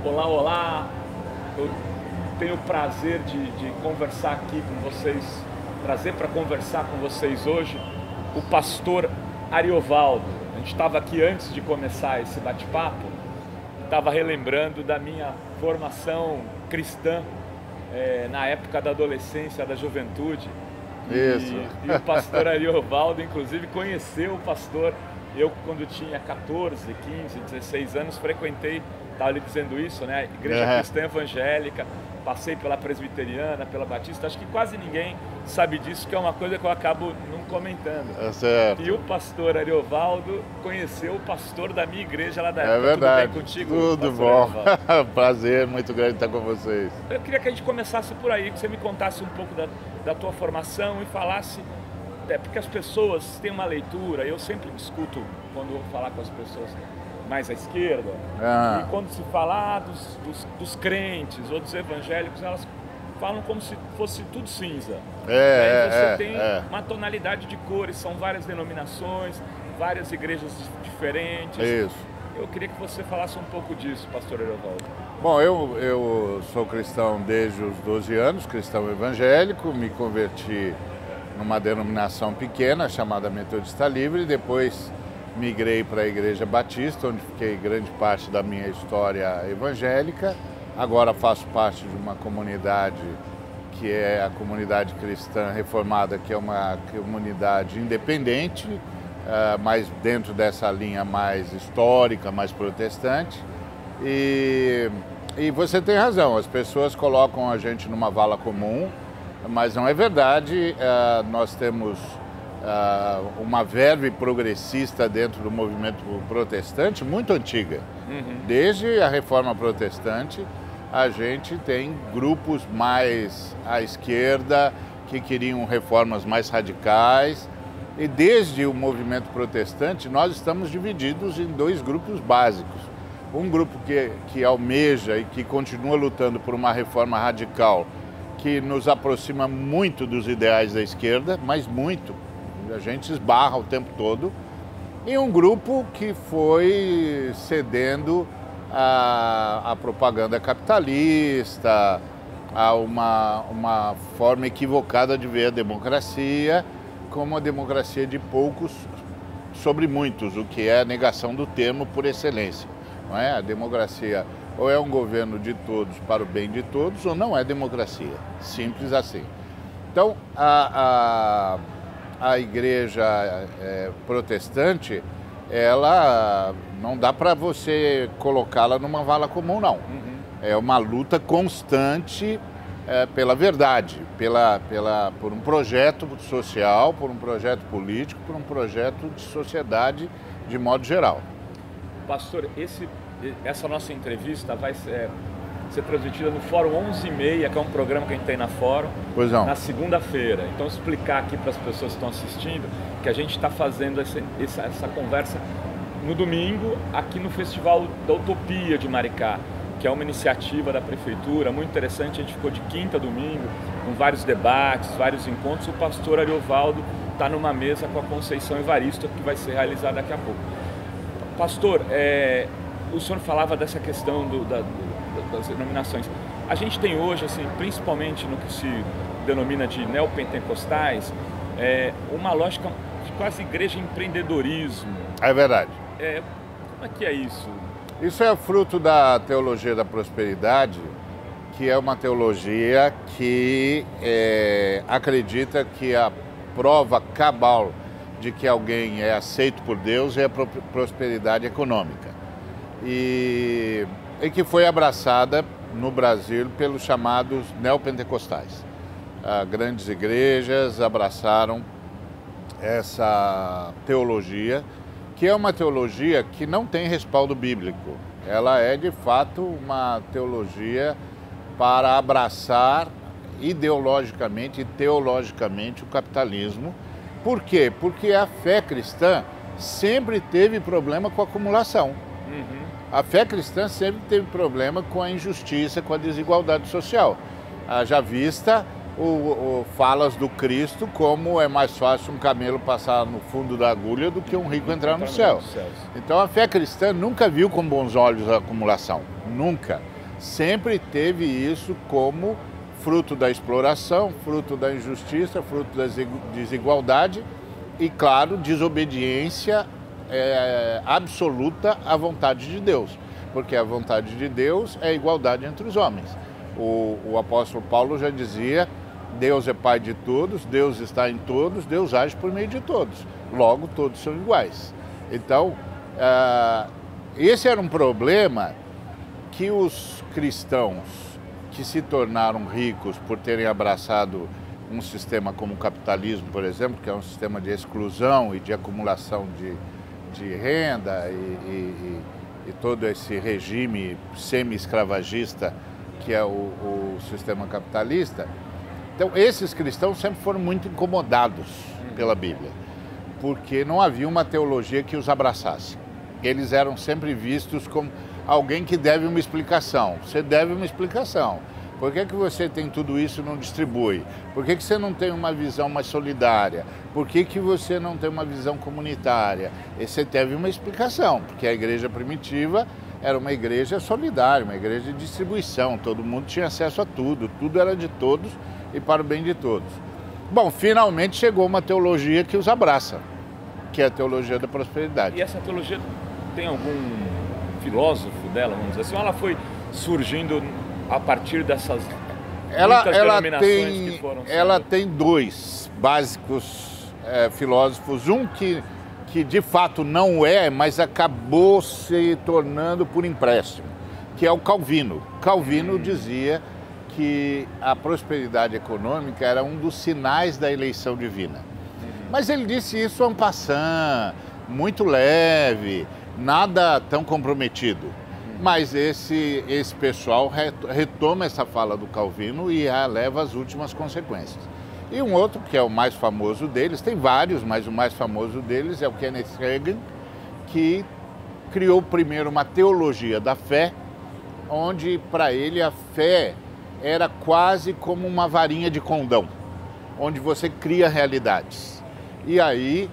Olá, olá! Eu tenho o prazer de conversar aqui com vocês, trazer para conversar com vocês hoje o pastor Ariovaldo. A gente estava aqui antes de começar esse bate-papo, estava relembrando da minha formação cristã na época da adolescência, da juventude. Isso. E o pastor Ariovaldo, inclusive, conheceu o pastor. Eu, quando tinha 14, 15, 16 anos, frequentei, estava lhe dizendo isso, né? Igreja Cristã Evangélica, passei pela Presbiteriana, pela Batista, acho que quase ninguém sabe disso, que é uma coisa que eu acabo não comentando. É certo. E o pastor Ariovaldo conheceu o pastor da minha igreja lá da época. É verdade. Tudo bem contigo? Tudo bom. Prazer, muito grande estar com vocês. Eu queria que a gente começasse por aí, que você me contasse um pouco da tua formação e falasse... porque as pessoas têm uma leitura, eu sempre discuto quando vou falar com as pessoas mais à esquerda, e quando se fala dos crentes ou dos evangélicos, elas falam como se fosse tudo cinza. Aí você tem uma tonalidade de cores, são várias denominações, várias igrejas diferentes. Isso. Eu queria que você falasse um pouco disso, pastor Ariovaldo. Bom, eu sou cristão desde os 12 anos, cristão evangélico, me converti numa denominação pequena chamada Metodista Livre, depois migrei para a Igreja Batista, onde fiquei grande parte da minha história evangélica. Agora faço parte de uma comunidade que é a Comunidade Cristã Reformada, que é uma comunidade independente, mas dentro dessa linha mais histórica, mais protestante. E você tem razão, as pessoas colocam a gente numa vala comum, mas não é verdade. Nós temos uma verve progressista dentro do movimento protestante muito antiga. Desde a Reforma Protestante, a gente tem grupos mais à esquerda que queriam reformas mais radicais. E desde o movimento protestante, nós estamos divididos em dois grupos básicos. Um grupo que almeja e que continua lutando por uma reforma radical, que nos aproxima muito dos ideais da esquerda, mas muito. A gente esbarra o tempo todo. E um grupo que foi cedendo à propaganda capitalista, a uma forma equivocada de ver a democracia como a democracia de poucos sobre muitos, o que é a negação do termo por excelência. Não é? A democracia ou é um governo de todos para o bem de todos, ou não é democracia. Simples assim. Então, a igreja protestante, ela não dá para você colocá-la numa vala comum, não. É uma luta constante pela verdade, por um projeto social, por um projeto político, por um projeto de sociedade de modo geral. Pastor, essa nossa entrevista vai ser transmitida no Fórum 11h30, que é um programa que a gente tem na Fórum, na segunda-feira. Então, explicar aqui para as pessoas que estão assistindo que a gente está fazendo essa conversa no domingo, aqui no Festival da Utopia de Maricá, que é uma iniciativa da Prefeitura, muito interessante. A gente ficou de quinta a domingo, com vários debates, vários encontros. O pastor Ariovaldo está numa mesa com a Conceição Evaristo, que vai ser realizada daqui a pouco. Pastor, o senhor falava dessa questão das denominações. A gente tem hoje, assim, principalmente no que se denomina de neopentecostais, uma lógica de quase igreja empreendedorismo. É verdade. Como é que é isso? Isso é fruto da teologia da prosperidade, que é uma teologia que acredita que a prova cabal de que alguém é aceito por Deus é a prosperidade econômica. E que foi abraçada no Brasil pelos chamados neopentecostais. Grandes igrejas abraçaram essa teologia, que é uma teologia que não tem respaldo bíblico. Ela é, de fato, uma teologia para abraçar ideologicamente e teologicamente o capitalismo. Por quê? Porque a fé cristã sempre teve problema com a acumulação. A fé cristã sempre teve problema com a injustiça, com a desigualdade social. Já vista falas do Cristo como é mais fácil um camelo passar no fundo da agulha do que um rico entrar no céu. Então a fé cristã nunca viu com bons olhos a acumulação, nunca. sempre teve isso como fruto da exploração, fruto da injustiça, fruto da desigualdade e, claro, desobediência absoluta à vontade de Deus, porque a vontade de Deus é a igualdade entre os homens. O apóstolo Paulo já dizia: Deus é Pai de todos, Deus está em todos, Deus age por meio de todos, logo todos são iguais. Então, esse era um problema que os cristãos que se tornaram ricos por terem abraçado um sistema como o capitalismo, por exemplo, que é um sistema de exclusão e de acumulação de renda e todo esse regime semi-escravagista que é o sistema capitalista. Então, esses cristãos sempre foram muito incomodados pela Bíblia, porque não havia uma teologia que os abraçasse. Eles eram sempre vistos como alguém que deve uma explicação. Você deve uma explicação. Por que você tem tudo isso e não distribui? Por que você não tem uma visão mais solidária? Por que você não tem uma visão comunitária? E você teve uma explicação, porque a igreja primitiva era uma igreja solidária, uma igreja de distribuição. Todo mundo tinha acesso a tudo, tudo era de todos e para o bem de todos. Bom, finalmente chegou uma teologia que os abraça, que é a teologia da prosperidade. E essa teologia tem algum filósofo dela, vamos dizer assim, ou ela foi surgindo a partir dessas denominações que foram sendo... Ela tem dois básicos filósofos, um que de fato não é, mas acabou se tornando por empréstimo, que é o Calvino. Calvino dizia que a prosperidade econômica era um dos sinais da eleição divina. Mas ele disse isso en passant, muito leve, nada tão comprometido. Mas esse pessoal retoma essa fala do Calvino e a leva às últimas consequências. E um outro, que é o mais famoso deles, tem vários, mas o mais famoso deles é o Kenneth Hagin, que criou primeiro uma teologia da fé, onde para ele a fé era quase como uma varinha de condão, onde você cria realidades. E aí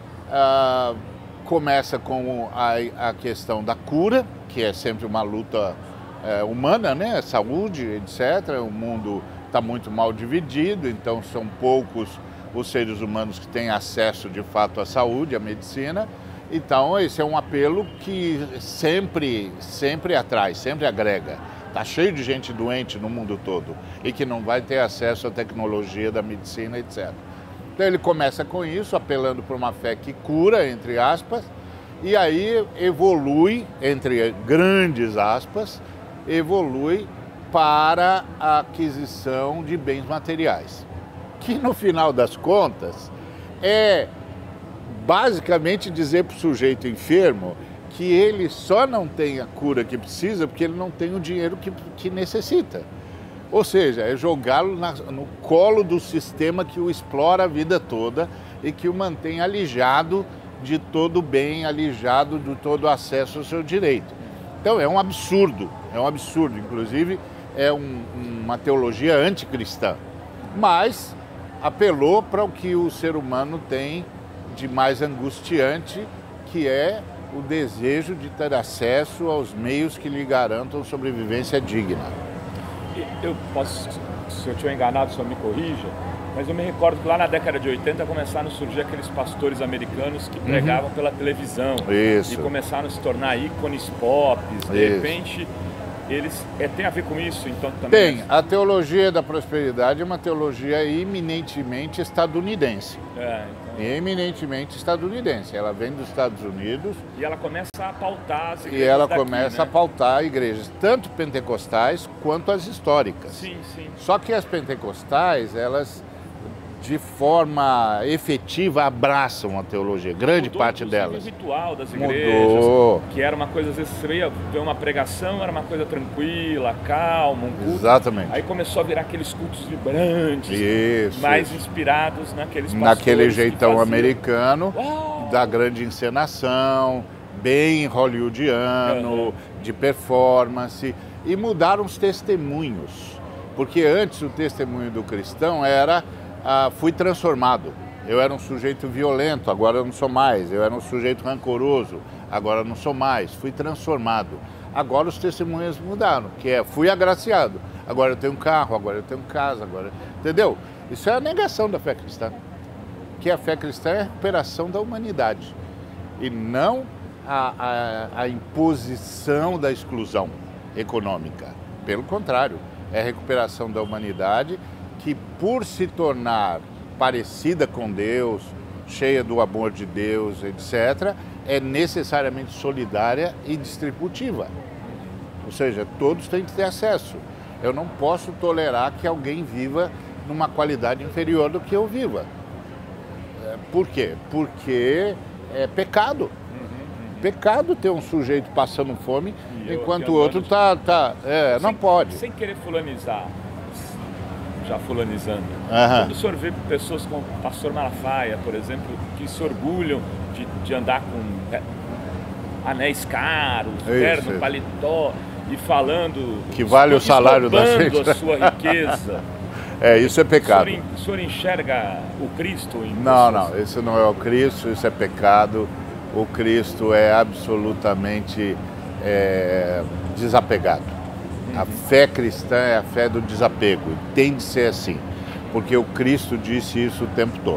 começa com a questão da cura, que é sempre uma luta humana, né? Saúde, etc. O mundo está muito mal dividido, então são poucos os seres humanos que têm acesso de fato à saúde, à medicina. Então esse é um apelo que sempre atrai, sempre agrega. Está cheio de gente doente no mundo todo e que não vai ter acesso à tecnologia da medicina, etc. Então ele começa com isso, apelando para uma fé que cura, entre aspas, e aí evolui, entre grandes aspas, evolui para a aquisição de bens materiais, que no final das contas é basicamente dizer para o sujeito enfermo que ele só não tem a cura que precisa porque ele não tem o dinheiro que necessita. Ou seja, é jogá-lo no colo do sistema que o explora a vida toda e que o mantém alijado de todo o bem, alijado de todo o acesso ao seu direito. Então é um absurdo, inclusive é uma teologia anticristã, mas apelou para o que o ser humano tem de mais angustiante, que é o desejo de ter acesso aos meios que lhe garantam sobrevivência digna. Eu posso, se eu estiver enganado, só me corrija, mas eu me recordo que lá na década de 80 começaram a surgir aqueles pastores americanos que pregavam pela televisão. Isso. E começaram a se tornar ícones pop. De repente, eles... tem a ver com isso, então, também? Tem. A teologia da prosperidade é uma teologia eminentemente estadunidense. Eminentemente estadunidense. Ela vem dos Estados Unidos. E ela começa a pautar as igrejas. E ela começa a pautar igrejas, tanto pentecostais quanto as históricas. Sim, sim. Só que as pentecostais, elas de forma efetiva abraçam a teologia, grande parte delas. O ritual das igrejas, que era uma coisa, às vezes você ia ver uma pregação, era uma coisa tranquila, calma, um culto. Exatamente. Aí começou a virar aqueles cultos vibrantes, mais inspirados naqueles pastores. Naquele jeitão americano, da grande encenação, bem hollywoodiano, de performance, e mudaram os testemunhos. Porque antes o testemunho do cristão era... fui transformado. Eu era um sujeito violento, agora eu não sou mais. Eu era um sujeito rancoroso, agora eu não sou mais. Fui transformado. Agora os testemunhos mudaram, que é, fui agraciado, agora eu tenho carro, agora eu tenho casa, agora... Entendeu? Isso é a negação da fé cristã. Que a fé cristã é a recuperação da humanidade e não a imposição da exclusão econômica. Pelo contrário, é a recuperação da humanidade que, por se tornar parecida com Deus, cheia do amor de Deus, etc., é necessariamente solidária e distributiva. Ou seja, todos têm que ter acesso. Eu não posso tolerar que alguém viva numa qualidade inferior do que eu viva. Por quê? Porque é pecado. Pecado ter um sujeito passando fome enquanto o outro não pode. Sem querer fulanizar, já fulanizando. Quando o senhor vê pessoas como o pastor Malafaia, por exemplo, que se orgulham de andar com anéis caros, terno, paletó, e falando... Que vale o salário da gente. A sua riqueza. Isso é pecado. O senhor enxerga o Cristo em Não, isso não é o Cristo, isso é pecado. O Cristo é absolutamente desapegado. A fé cristã é a fé do desapego, e tem de ser assim, porque o Cristo disse isso o tempo todo.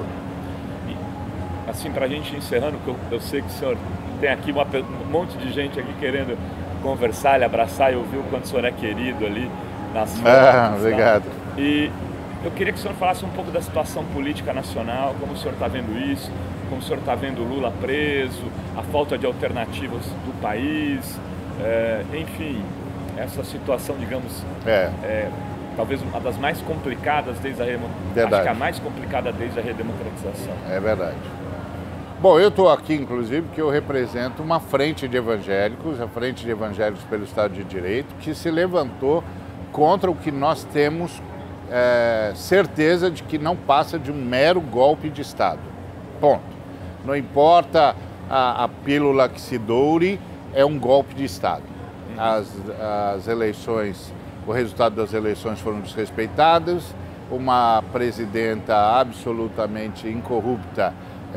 E, assim, para a gente encerrando, eu sei que o senhor tem aqui um monte de gente aqui querendo conversar, lhe abraçar e ouvir o quanto o senhor é querido ali nas fotos. Obrigado. E eu queria que o senhor falasse um pouco da situação política nacional, como o senhor está vendo isso, como o senhor está vendo o Lula preso, a falta de alternativas do país, enfim, essa situação, digamos, talvez uma das mais complicadas desde acho que a mais complicada desde a redemocratização. É verdade. Bom, eu estou aqui, inclusive, porque eu represento uma frente de evangélicos, a Frente de Evangélicos pelo Estado de Direito, que se levantou contra o que nós temos certeza de que não passa de um mero golpe de Estado. Ponto. Não importa a pílula que se doure, é um golpe de Estado. As eleições, o resultado das eleições foram desrespeitadas, uma presidenta absolutamente incorrupta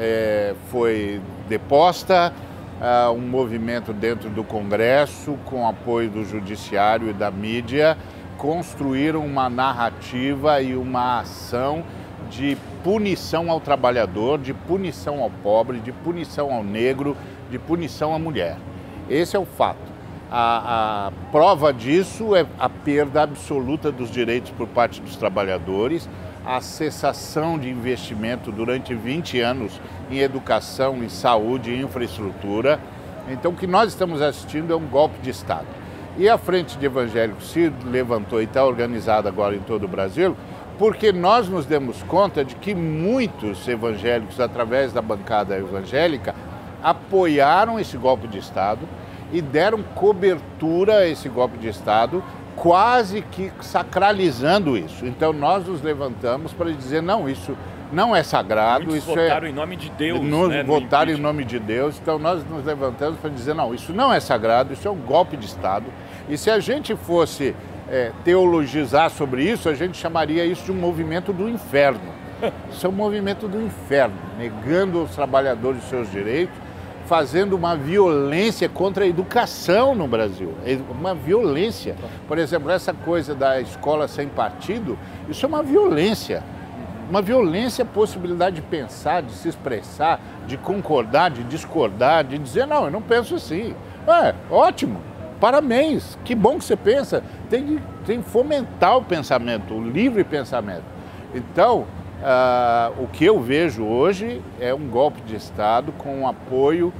foi deposta, um movimento dentro do Congresso, com apoio do Judiciário e da mídia, construíram uma narrativa e uma ação de punição ao trabalhador, de punição ao pobre, de punição ao negro, de punição à mulher. Esse é o fato. A prova disso é a perda absoluta dos direitos por parte dos trabalhadores, a cessação de investimento durante 20 anos em educação, em saúde e infraestrutura. Então, o que nós estamos assistindo é um golpe de Estado. E a Frente de Evangélicos se levantou e está organizada agora em todo o Brasil, porque nós nos demos conta de que muitos evangélicos, através da bancada evangélica, apoiaram esse golpe de Estado e deram cobertura a esse golpe de Estado, quase que sacralizando isso. Então nós nos levantamos para dizer, não, isso não é sagrado. Muitos isso votaram em nome de Deus. Votaram em nome de Deus, então nós nos levantamos para dizer, não, isso não é sagrado, isso é um golpe de Estado. E se a gente fosse teologizar sobre isso, a gente chamaria isso de um movimento do inferno. Isso é um movimento do inferno, negando aos trabalhadores seus direitos, fazendo uma violência contra a educação no Brasil, uma violência. Por exemplo, essa coisa da escola sem partido, isso é uma violência à possibilidade de pensar, de se expressar, de concordar, de discordar, de dizer, não, eu não penso assim. Ótimo, parabéns, que bom que você pensa. Tem que fomentar o pensamento, o livre pensamento. Então, o que eu vejo hoje é um golpe de Estado com um apoio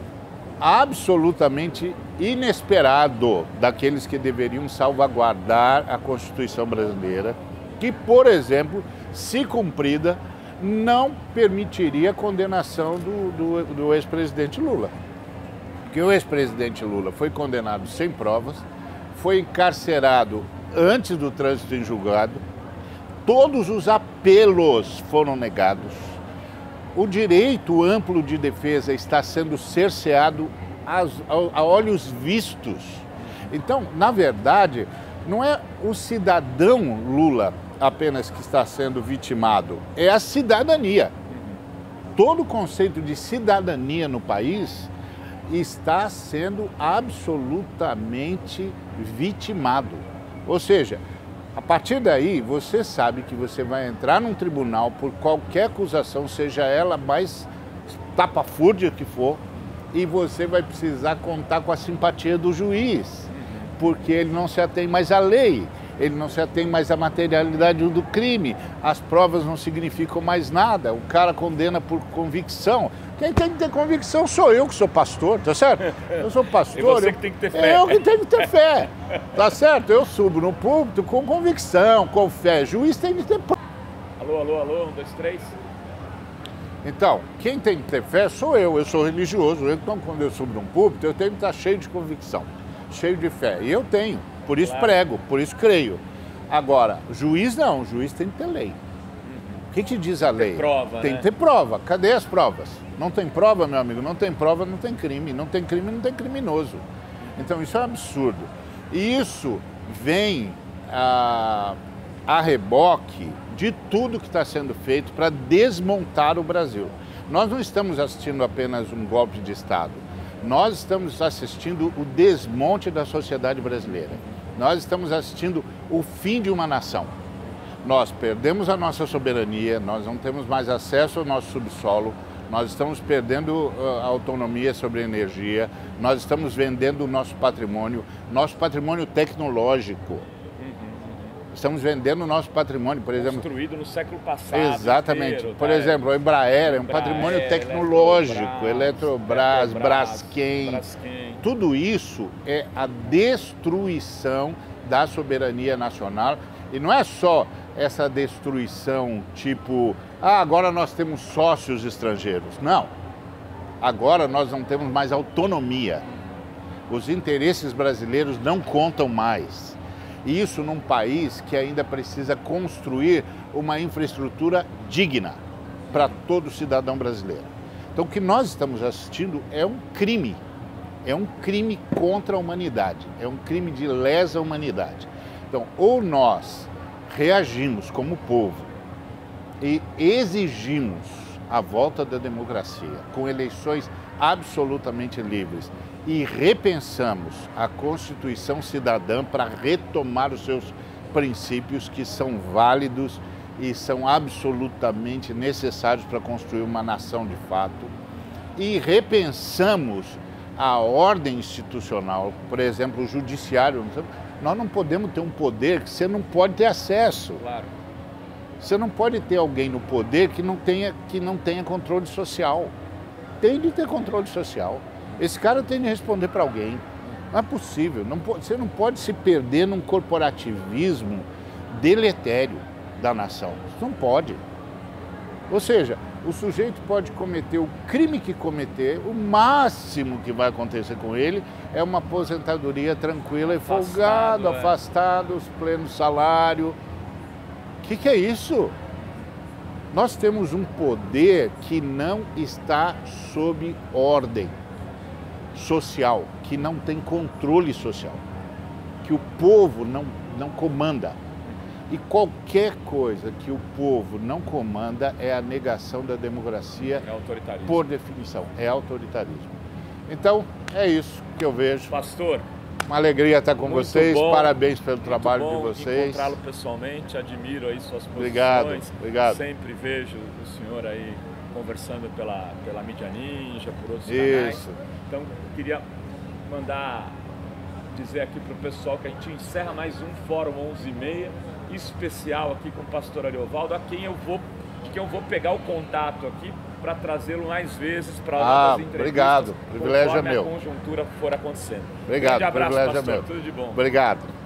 absolutamente inesperado daqueles que deveriam salvaguardar a Constituição brasileira, que, por exemplo, se cumprida, não permitiria a condenação do ex-presidente Lula. Porque o ex-presidente Lula foi condenado sem provas, foi encarcerado antes do trânsito em julgado, todos os apelos foram negados, o direito amplo de defesa está sendo cerceado a olhos vistos. Então, na verdade, não é o cidadão Lula apenas que está sendo vitimado, é a cidadania. Todo o conceito de cidadania no país está sendo absolutamente vitimado. Ou seja, a partir daí, você sabe que você vai entrar num tribunal por qualquer acusação, seja ela mais tapafúrdia que for, e você vai precisar contar com a simpatia do juiz, porque ele não se atém mais à lei, ele não se atém mais à materialidade do crime, as provas não significam mais nada, o cara condena por convicção. Quem tem que ter convicção sou eu, que sou pastor, tá certo? Eu sou pastor. E você que tem que ter fé. Eu que tenho que ter fé, tá certo? Eu subo no púlpito com convicção, com fé. Juiz tem que ter... Alô, alô, alô, 1, 2, 3. Então, quem tem que ter fé sou eu sou religioso. Então, quando eu subo num púlpito, eu tenho que estar cheio de convicção, cheio de fé. E eu tenho, por isso prego, por isso creio. Agora, juiz não, o juiz tem que ter lei. O que diz a lei? Tem que ter prova. Cadê as provas? Não tem prova, meu amigo? Não tem prova, não tem crime. Não tem crime, não tem criminoso. Então, isso é um absurdo. E isso vem a reboque de tudo que está sendo feito para desmontar o Brasil. Nós não estamos assistindo apenas um golpe de Estado. Nós estamos assistindo o desmonte da sociedade brasileira. Nós estamos assistindo o fim de uma nação. Nós perdemos a nossa soberania, nós não temos mais acesso ao nosso subsolo, nós estamos perdendo a autonomia sobre a energia, nós estamos vendendo o nosso patrimônio tecnológico. Estamos vendendo o nosso patrimônio, por exemplo... Construído no século passado. Exatamente. Inteiro, por exemplo, a Embraer é um patrimônio tecnológico, Eletrobras, Braskem. Tudo isso é a destruição da soberania nacional. E não é só essa destruição tipo, agora nós temos sócios estrangeiros. Não. Agora nós não temos mais autonomia. Os interesses brasileiros não contam mais. E isso num país que ainda precisa construir uma infraestrutura digna para todo cidadão brasileiro. Então o que nós estamos assistindo é um crime contra a humanidade, é um crime de lesa humanidade. Então ou nós reagimos como povo e exigimos a volta da democracia com eleições absolutamente livres e repensamos a Constituição Cidadã para retomar os seus princípios que são válidos e são absolutamente necessários para construir uma nação de fato. E repensamos a ordem institucional, por exemplo, o judiciário. Nós não podemos ter um poder que você não pode ter acesso. Claro. Você não pode ter alguém no poder que não tenha controle social. Tem de ter controle social. Esse cara tem de responder para alguém. Não é possível. Você não pode se perder num corporativismo deletério da nação. Isso não pode. Ou seja, o sujeito pode cometer o crime que cometer, o máximo que vai acontecer com ele é uma aposentadoria tranquila e folgado, afastado, pleno salário. O que é isso? Nós temos um poder que não está sob ordem social, que não tem controle social, que o povo não comanda. E qualquer coisa que o povo não comanda é a negação da democracia, por definição, é autoritarismo. Então, é isso que eu vejo. Pastor, uma alegria estar com vocês, bom, parabéns pelo trabalho de vocês. Encontrá-lo pessoalmente, admiro aí suas posições. Obrigado. Sempre vejo o senhor aí conversando pela mídia ninja, por outros canais. Então, queria dizer aqui para o pessoal que a gente encerra mais um Fórum 11h30, especial aqui com o pastor Ariovaldo, de quem eu vou pegar o contato aqui para trazê-lo mais vezes para outras entrevistas. Obrigado, o privilégio é meu. A conjuntura for acontecendo. Obrigado, grande abraço, privilégio pastor, é meu. Tudo de bom. Obrigado.